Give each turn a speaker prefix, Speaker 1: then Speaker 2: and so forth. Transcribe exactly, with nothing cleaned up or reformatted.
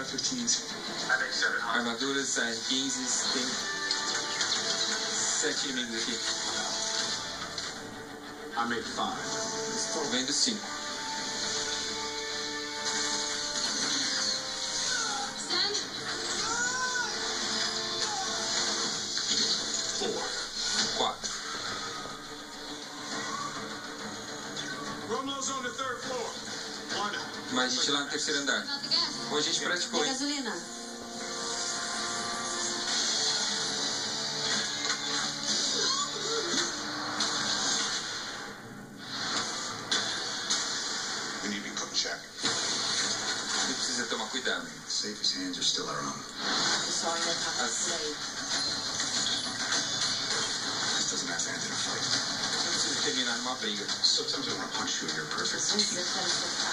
Speaker 1: R quinze.
Speaker 2: Armaduras A R quinze. Tem sete inimigos aqui.
Speaker 1: I made five.
Speaker 2: Estou vendo cinco. Quatro. Mais gente lá no terceiro andar. Hoje a gente praticou,
Speaker 3: E a
Speaker 2: hein?
Speaker 3: gasolina?
Speaker 1: We need to be cook check.
Speaker 2: Você precisa tomar cuidado.
Speaker 1: Safest hands are still our own.
Speaker 3: O pessoal ainda tá por aí.
Speaker 1: This doesn't have to end in a fight.
Speaker 2: Você precisa terminar numa briga.
Speaker 1: Sometimes I want to punch you in your perfect
Speaker 3: Às vezes eu quero ser